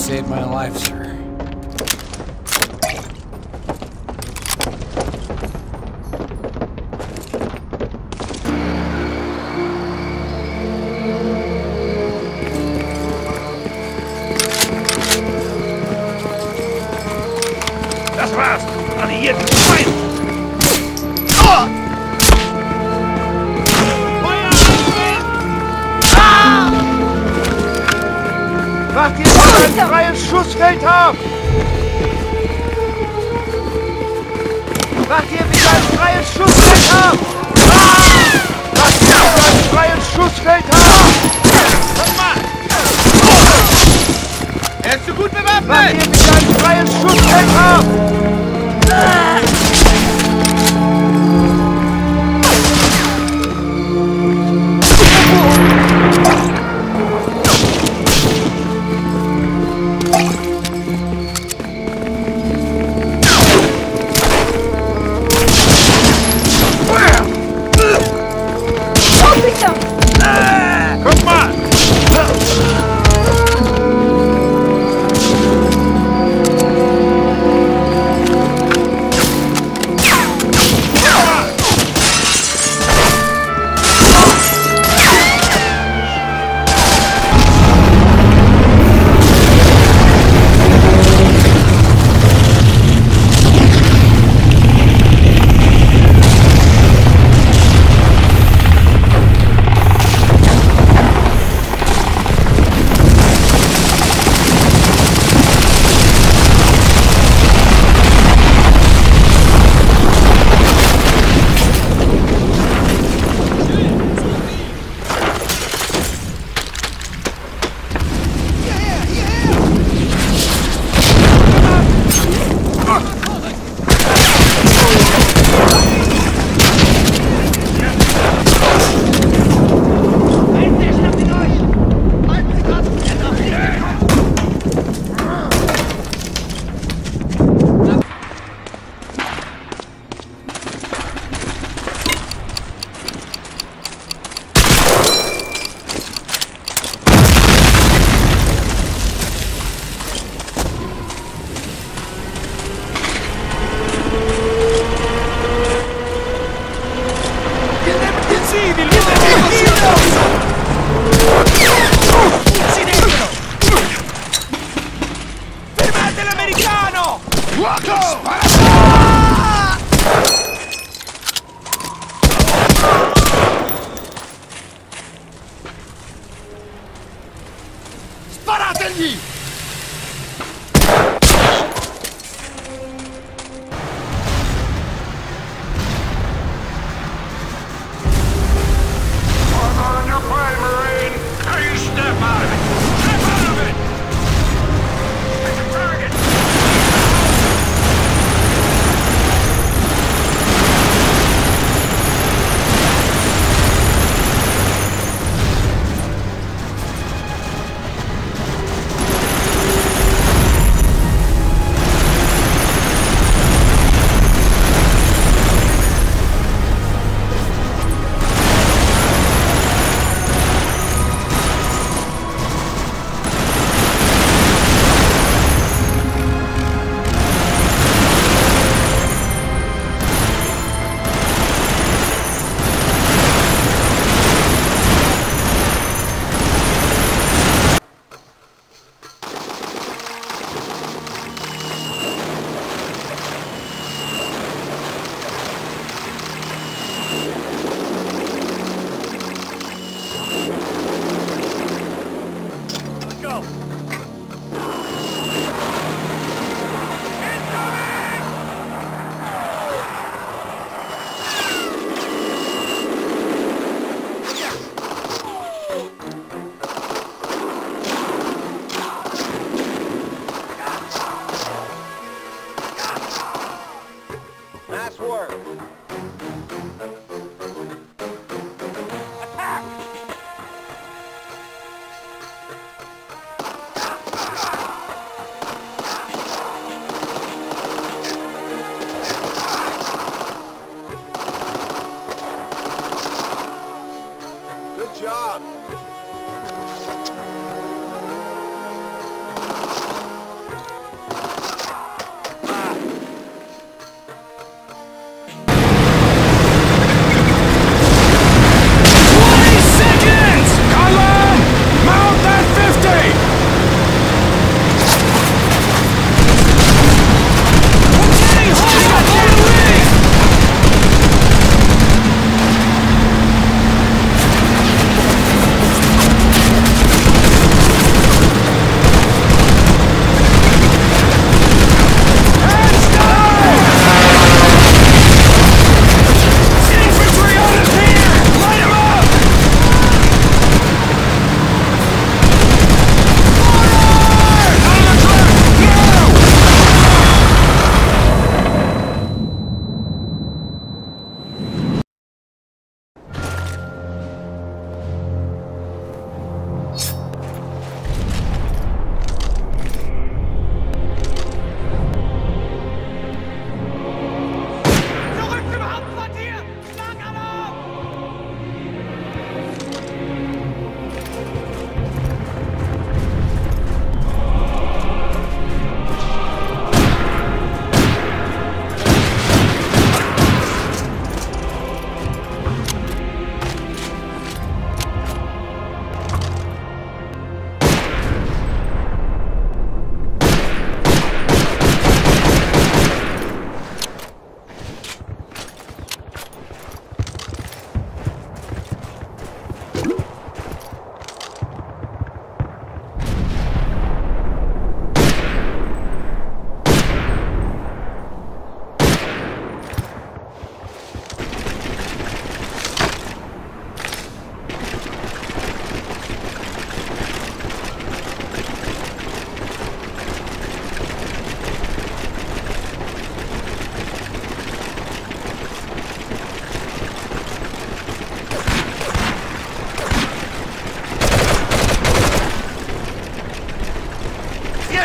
saved my life, sir. Das war's! Alliierten Feind! Macht ihr ein freies Schussfeld auf! Macht ihr wieder ein freies Schussfeld auf! Macht ihr wieder ein freies Schussfeld auf! Komm mal! Er ist zu gut bewaffnet! Macht ihr wieder ein freies Schussfeld auf! Guck mal! Fermate l'americano! Sparategli! On your fire, Marine! Now you step out of it! Step out of it! Take a target!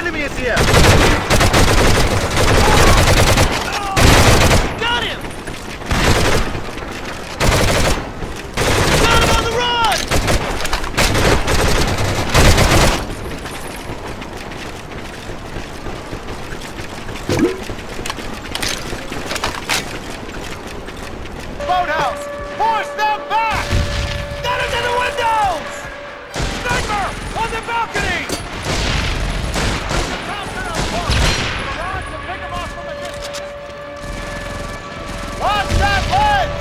enemy is here! Got him! Got him on the run! Boathouse! Force them back! Got him to the windows! Sniper! On the balcony! Watch that ledge!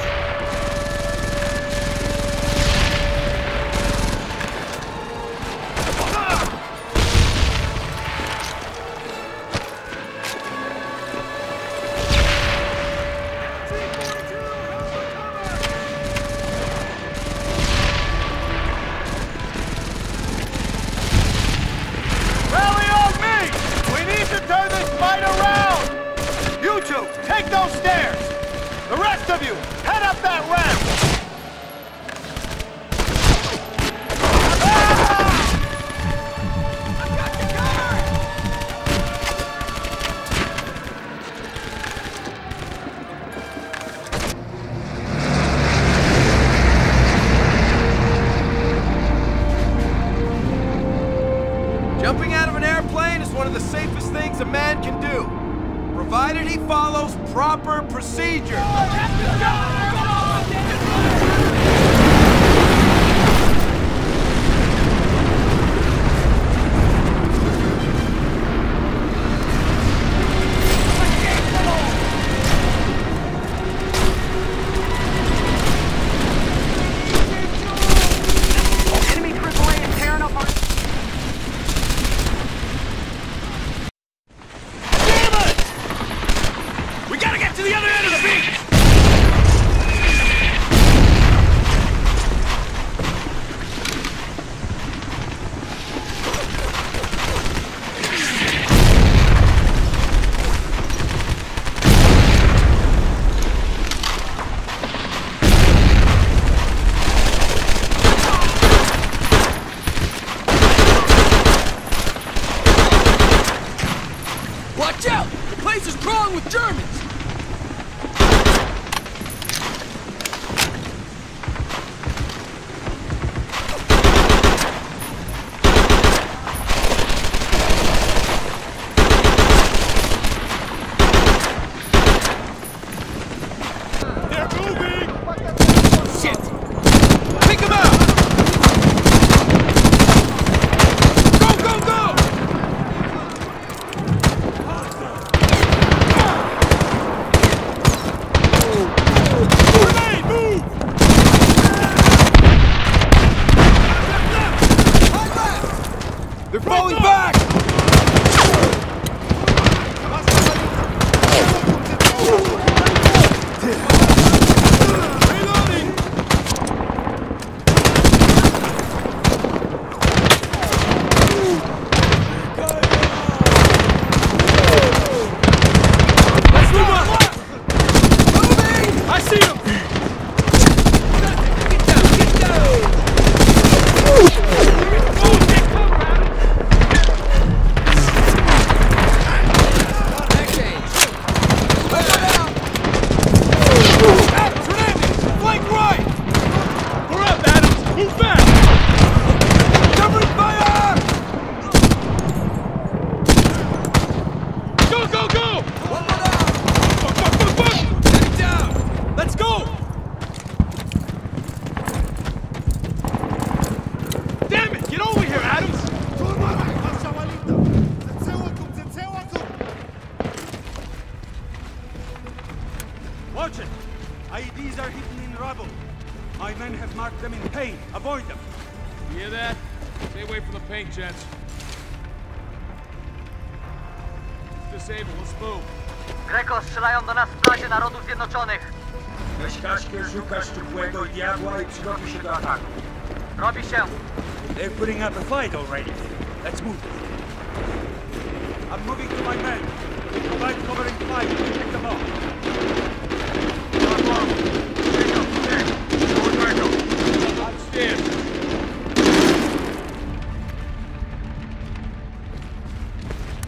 Rally on me! We need to turn this fight around! You two, take those stairs! The rest of you, head up that ramp! Jumping out of an airplane is one of the safest things a man can do, provided he follows proper procedure. Enemy AAA is tearing up our... Damn it! We gotta get to the other end of the beach! Watch out! The place is crawling with Germans! They're moving! Shit! Pick them out! Go, go, go! Grenade, move! They're falling back! Reloading! Let's move on! Moving! I see him! Get down! Get down! Oh, get cover! Adams, flank right! We're up, Adams! Move back! Covering fire! Go, go, go! One more down! Fuck! Get it down! Let's go! Damn it! Get over here, Adams! Watch it! IEDs are hidden in rubble. My men have marked them in paint. Avoid them. You hear that? Stay away from the paint, gents. Disable, let's move. Greco, strzelają do nas w bazie Narodów Zjednoczonych. Weź Kaszkiel, szukasz szczupłego diabła i przygotuj się do ataku. Robi się. They're putting up a fight already. Let's move. I'm moving to my men. Provide covering fire to pick them up. Upstairs.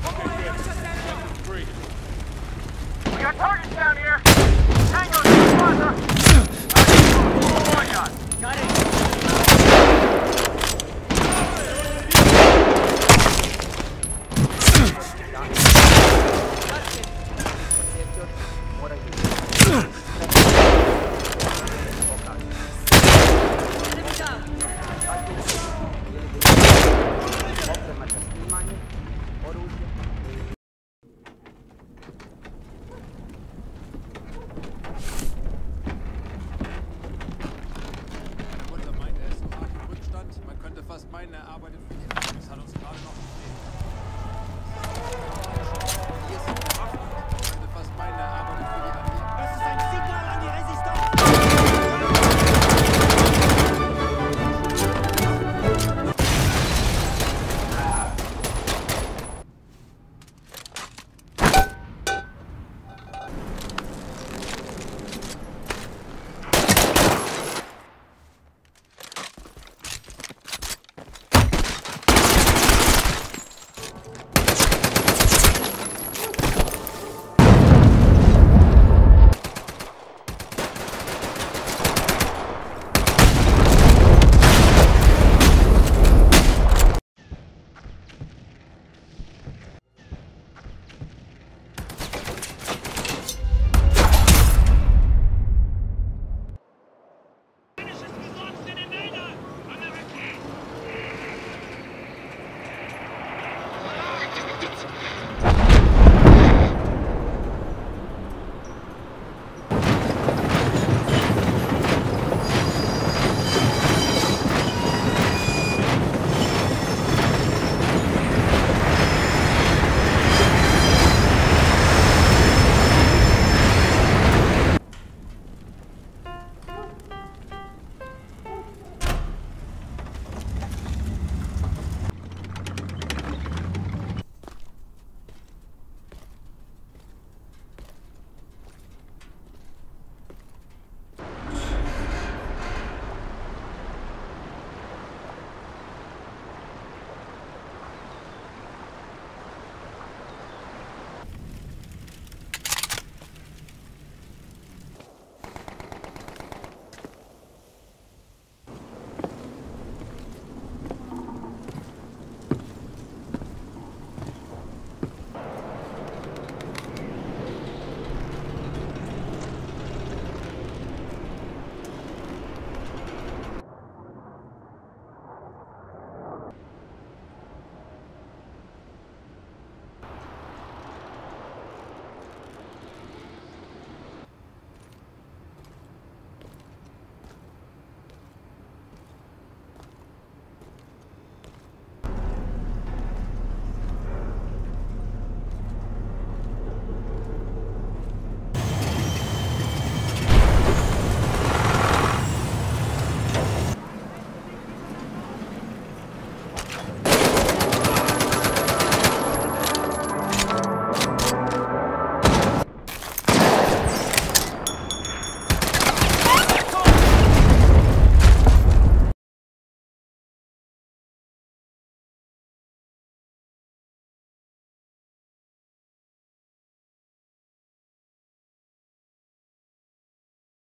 Ładowiec.